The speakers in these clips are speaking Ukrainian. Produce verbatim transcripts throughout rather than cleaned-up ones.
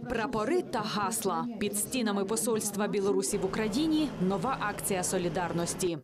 Прапори та гасла. Під стінами посольства Білорусі в Україні нова акція солідарності.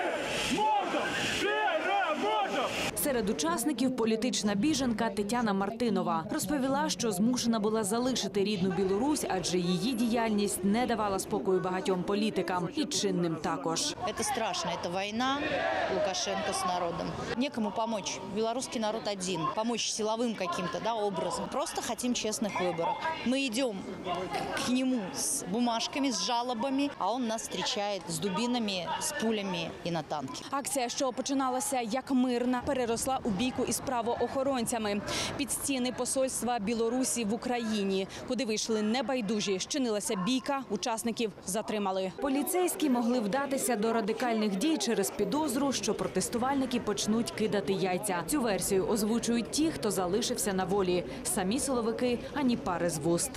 Серед учасників політична біженка Тетяна Мартинова розповіла, що змушена була залишити рідну Білорусь, адже її діяльність не давала спокою багатьом політикам і чинним також. Це страшно, це війна Лукашенко з народом. Некому допомогти. Білоруський народ один. Допомогти силовим каким-то да, образом. Просто хочемо чесних виборів. Ми йдемо к нему з бумажками, з жалобами, а він нас зустрічає з дубинами, з пулями і на танки. Акція, що починалася як мирна, переросла у бійку із правоохоронцями. Під стіни посольства Білорусі в Україні, куди вийшли небайдужі, щинилася бійка, учасників затримали. Поліцейські могли вдатися до радикальних дій через підозру, що протестувальники почнуть кидати яйця. Цю версію озвучують ті, хто залишився на волі. Самі силовики ані пари з вуст.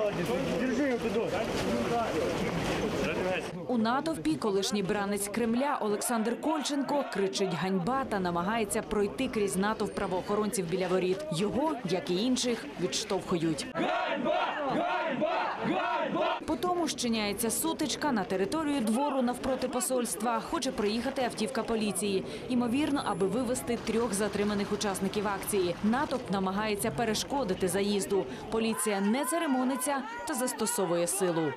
У натовпі колишній бранець Кремля Олександр Кольченко кричить «ганьба» та намагається пройти крізь натовп правоохоронців біля воріт. Його, як і інших, відштовхують. Ганьба! Ганьба! Ганьба! По тому щиняється сутичка на територію двору навпроти посольства. Хоче проїхати автівка поліції. Ймовірно, аби вивезти трьох затриманих учасників акції. Натовп намагається перешкодити заїзду. Поліція не церемониться та застосовує силу.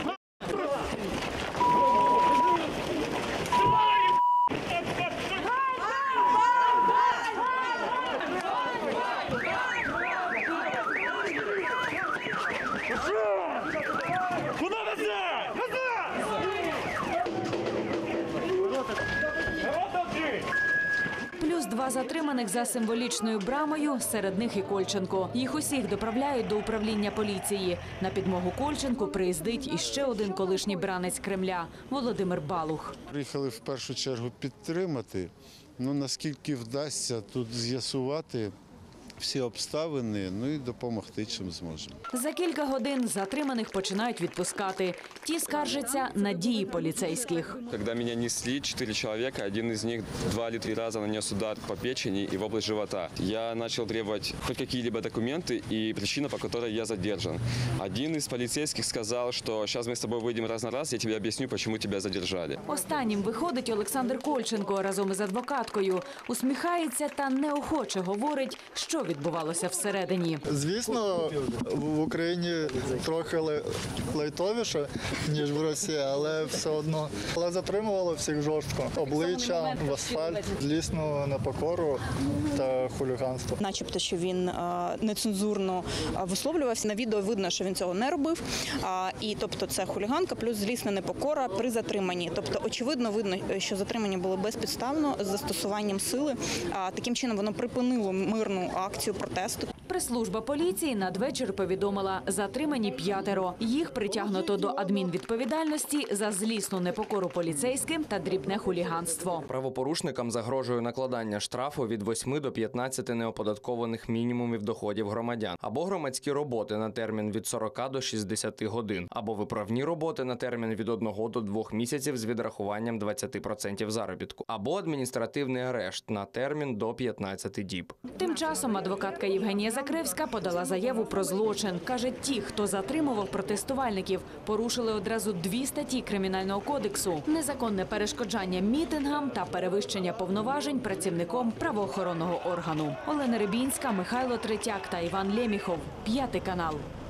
Плюс два затриманих за символічною брамою, серед них і Кольченко. Їх усіх доправляють до управління поліції. На підмогу Кольченку приїздить іще один колишній бранець Кремля – Володимир Балух. Приїхали в першу чергу підтримати, ну наскільки вдасться тут з'ясувати всі обставини, ну і допомогти чим зможемо. За кілька годин затриманих починають відпускати. Ті скаржаться на дії поліцейських. Коли мене несли чотири чоловіка, один із них два чи три рази нанес удар по печені і в область живота. Я почав требувати хоч якісь документи і причина, по якій я задержан. Один із поліцейських сказав, що зараз ми з тобою вийдемо раз на раз, я тобі об'ясню, чому тебе задержали. Останнім виходить Олександр Кольченко разом із адвокаткою. Усміхається та неохоче говорить, що відбувалося всередині. Звісно, в Україні трохи лайтовіше, ніж в Росії, але все одно. Але затримували всіх жорстко. Обличчя, в асфальт, злісну непокору та хуліганство. Начебто, що він нецензурно висловлювався. На відео видно, що він цього не робив. І тобто це хуліганка плюс злісна непокора при затриманні. Тобто очевидно видно, що затримання було безпідставно з застосуванням сили. Таким чином воно припинило мирну акцію протесту. Прес-служба поліції надвечір повідомила, затримані п'ятеро. Їх притягнуто до адмінвідповідальності за злісну непокору поліцейським та дрібне хуліганство. Правопорушникам загрожує накладання штрафу від восьми до п'ятнадцяти неоподаткованих мінімумів доходів громадян, або громадські роботи на термін від сорока до шістдесяти годин, або виправні роботи на термін від одного до двох місяців з відрахуванням двадцяти відсотків заробітку, або адміністративний арешт на термін до п'ятнадцяти діб. Тим часом адвокатка Євгенія Закревська подала заяву про злочин. Каже, ті, хто затримував протестувальників, порушили одразу дві статті Кримінального кодексу – незаконне перешкоджання мітингам та перевищення повноважень працівником правоохоронного органу. Олена Рибінська, Михайло Третяк та Іван Лєміхов. П'ятий канал.